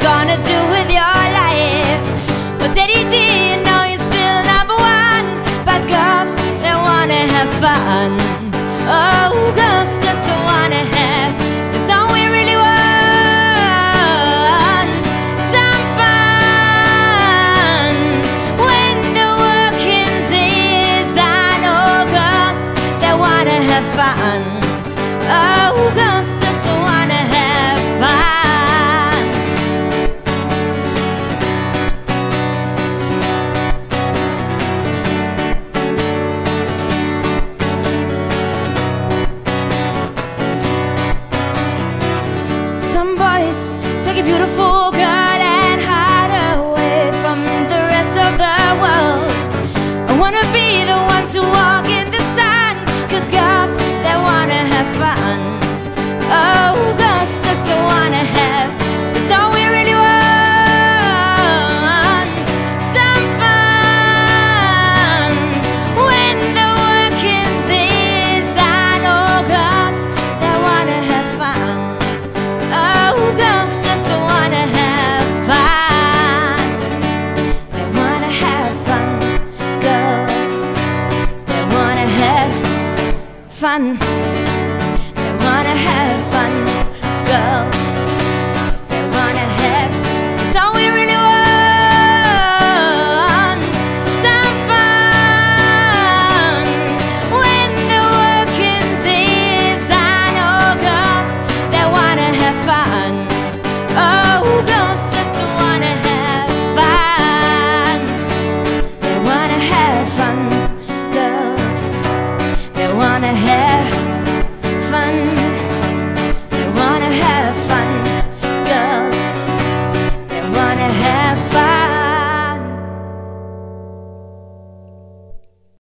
gonna do with your life? Well, Daddy D, you know you're still number one. But girls, they wanna have fun. Oh, girls just wanna have, that's all we really want. Some fun when the working day is done. Oh, girls, they wanna have fun. Oh, girls just wanna have fun. Some boys take a beautiful girl and hide her away from the rest of the world. I wanna be the one to walk in the sun, 'cause girls, they wanna have fun. Oh, girls just wanna have, that's all we really want. Some fun when the working day is done. Oh, girls, they wanna have fun. Oh, girls just wanna have fun. They wanna have fun. Girls, they wanna have fun. They wanna have fun. Girls, they wanna have, it's all we really want. Some fun when the working day is done. Oh, girls, they wanna have fun. Oh, girls just wanna have fun. They wanna have fun. Girls, they wanna have